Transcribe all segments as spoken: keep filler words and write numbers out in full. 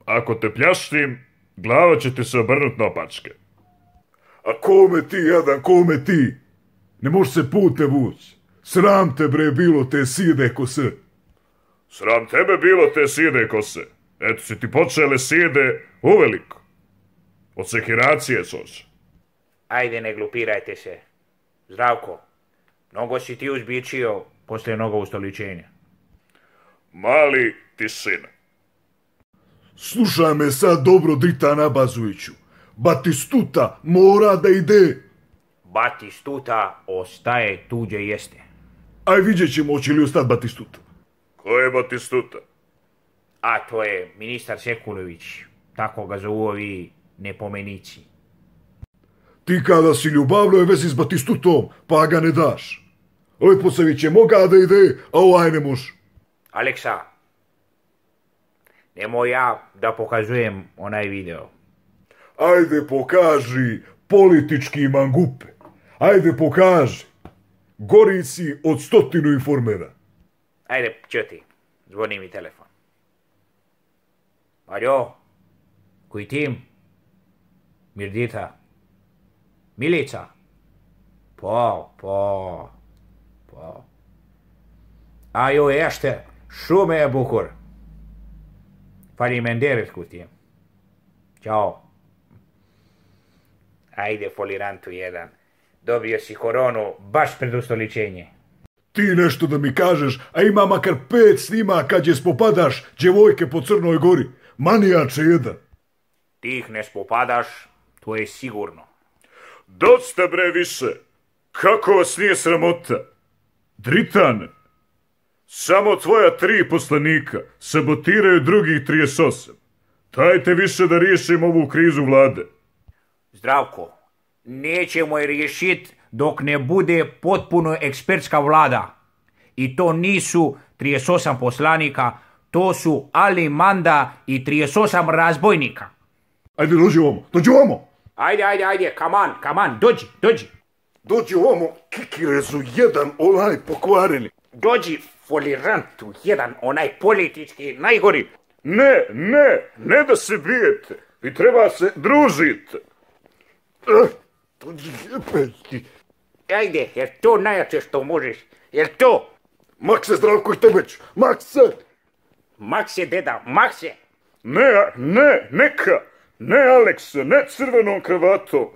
Ako te pljaštim, glava će ti se obrnut naopačke. A kome ti, jadan, kome ti? Ne možeš se pute vuć. Sram te bre bilo te side kose. Sram tebe bilo te side kose. Eto si ti počele side uveliko. Od sekiracije soš. Ajde, ne glupirajte se. Zdravko, mnogo si ti uzbičio posle mnogo ustoličenja. Mali ti sine. Slušaj me sad dobro, Dritan Abazoviću. Batistuta mora da ide. Batistuta ostaje tuđe jeste. Aj vidjet ćemo hoće li ostati Batistuta. Ko je Batistuta? A to je ministar Sekulović. Tako ga zovu ovi nepomenici. Ti kada si ljubavljoj vezi s Batistutom, pa ga ne daš. Leposavić je moga da ide, a ovaj ne može. Aleksa, nemoj ja da pokazujem onaj video. Ajde pokaži politički mangupe. Ajde pokaži. Gori si od stotinu informera. Ajde, čuti, zvoni mi telefon. Aljo, koji tim? Mirdita? Milica? Po, po, po. Ajo, ešte, šume je bukur. Fali menderet kutijem. Ćao. Ajde, folirantu jedan. Dobio si koronu baš pred ustoličenje. Ti nešto da mi kažeš, a ima makar pet snima kad je spopadaš djevojke po Crnoj Gori. Manijače jedan. Ti ih ne spopadaš, to je sigurno. Dosta bre više. Kako vas nije sramota? Dritane, samo tvoja tri poslanika sabotiraju drugih trideset osam. Dajte više da riješimo ovu krizu vlade. Zdravko, nećemo je riješiti dok ne bude potpuno ekspertska vlada. I to nisu trideset osam poslanika, to su Ali Manda i trideset osam razbojnika. Ajde, dođi ovamo, dođi ovamo. Ajde, ajde, ajde, come on, come on, dođi, dođi. Dođi ovamo, kikirezu jedan, onaj pokvareni. Dođi, folirantu jedan, onaj politički najgori. Ne, ne, ne da se bijete. Vi treba se družiti. Eh, dođi jebeti. Ajde, jer to najjače što možeš, jer to. Makse, Zdravko, i tebe ću, Makse. Makse, deda, Makse. Ne, ne, neka. Ne, Alekse, ne crvenom kravatom.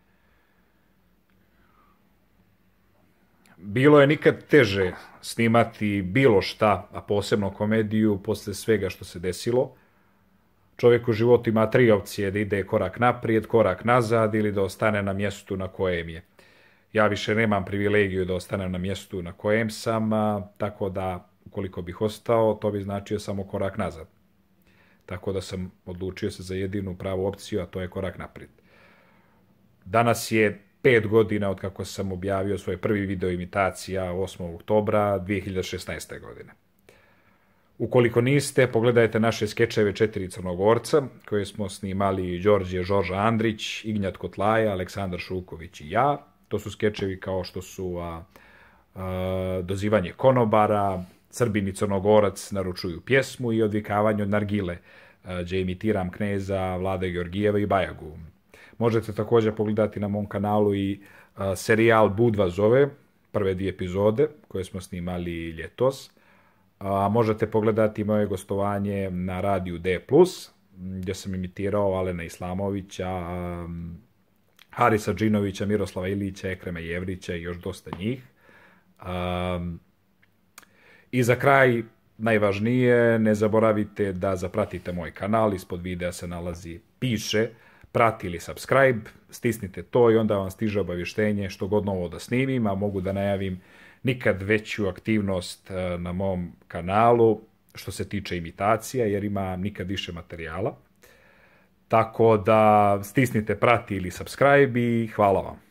Bilo je nikad teže snimati bilo šta, a posebno komediju, posle svega što se desilo. Čovjek u životu ima tri opcije, da ide korak naprijed, korak nazad ili da ostane na mjestu na kojem je. Ja više nemam privilegiju da ostanem na mjestu na kojem sam, tako da ukoliko bih ostao, to bi značio samo korak nazad. Tako da sam odlučio se za jedinu pravu opciju, a to je korak naprijed. Danas je pet godina od kako sam objavio svoj prvi video imitacija osmog oktobra dvije hiljade šesnaeste. godine. Ukoliko niste, pogledajte naše skečeve Četiri Crnogorca, koje smo snimali Đorđe Žorža Andrić, Ignjat Kotlaja, Aleksandar Šuković i ja. To su skečevi kao što su a, a, Dozivanje konobara, Srbin i Crnogorac naručuju pjesmu i Odvikavanje od nargile, gdje imitiram Kneza, Vlade Georgijeva i Bajagu. Možete također pogledati na mom kanalu i a, serijal Budva zove, prve dvije epizode koje smo snimali ljetos. A, možete pogledati moje gostovanje na radiju D plus, gdje sam imitirao Alena Islamovića, a, Harisa Džinovića, Miroslava Ilića, Ekrema Jevrića i još dosta njih. Um, I za kraj, najvažnije, ne zaboravite da zapratite moj kanal, ispod videa se nalazi, piše, prati ili subscribe, stisnite to i onda vam stiže obavještenje što god novo da snimim, a mogu da najavim nikad veću aktivnost na mom kanalu što se tiče imitacija, jer ima nikad više materijala. Tako da stisnite prati ili subscribe i hvala vam.